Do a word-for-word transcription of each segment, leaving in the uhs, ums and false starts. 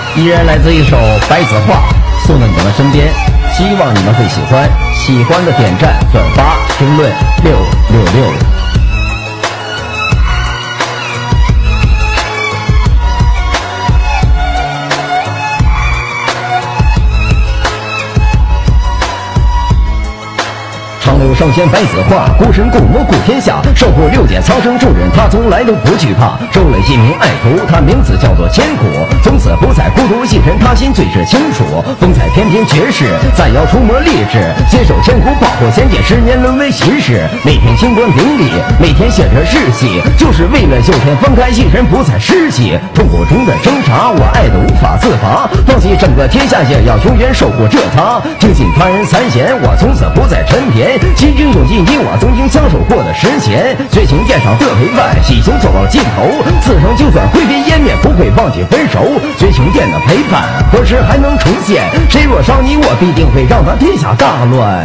依然来自一首白子画，送到你们身边，希望你们会喜欢。喜欢的点赞、转发、评论六六六。长柳上仙白子画，孤神共魔顾天下，受过六界苍生众人，他从来都不惧怕。收了一名爱徒，他名字叫做千古，从此不再孤独一人，他心最是清楚。风采翩翩绝世，再要出魔励志，接手千古保护仙界，十年沦为习事。每天清官明理，每天写着世戏，就是为了救天放开一人，不再失气。痛苦中的挣扎，我爱的无法自拔，放弃整个天下，也要永远守护着他。听信他人谗言，我从此不再沉湎。心中有记你我曾经相守过的时间，绝情殿上的陪伴，喜情走到尽头，此生就算灰飞烟灭，不会忘记分手。绝情殿的陪伴，何时还能重现？谁若伤你我，必定会让他天下大乱。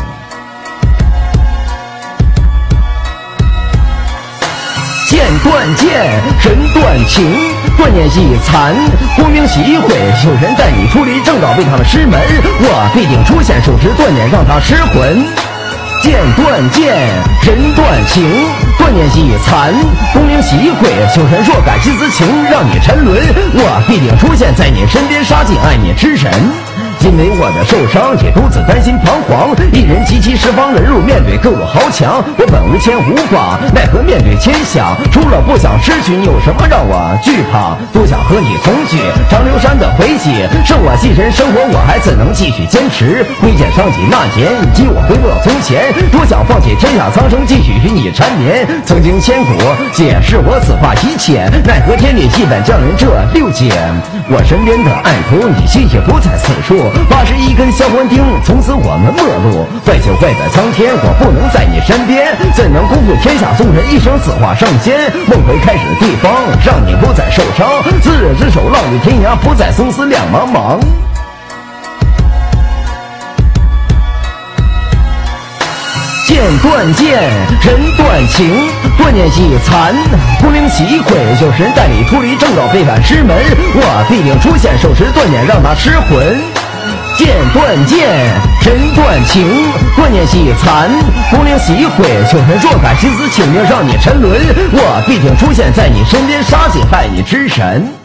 剑断剑，人断情，断念一残，功名喜悔，有人带你出离正道，为他们师门，我必定出现，手持断念让他失魂。剑断剑，人断情，断念一残，功名喜悔，有人若改其私情，让你沉沦，我必定出现在你身边，杀尽爱你之人。因为我的受伤，也独自担心彷徨，一人及其十方人入，面对各路豪强，我本无牵无挂，奈何面对千想，除了不想失去，你有什么让我惧怕？多想和你同聚长流山的回忆，剩我一人生活，我还怎能继续坚持？挥剑伤己那年，以及我回不到从前，多想放弃天下苍生，继续与你缠绵。曾经千古解释我此话一切，奈何天理一本将人这六解。我身边的爱徒，你心也不在此处，八十一根销魂钉，从此我们陌路。坏就坏在苍天，我不能在你身边，怎能辜负天下众人一生死化圣仙？梦回开始的地方，让你不再受伤，自热之手浪迹天涯，不再生死两茫茫。剑断剑，人断情，断念一残，功名喜悔，有人带你出离正道，背叛师门，我必定出现，手持断念让他失魂。剑断剑，人断情，断念一残，功名喜悔，有人若改其私情，让你沉沦，我必定出现在你身边，杀尽害你之人。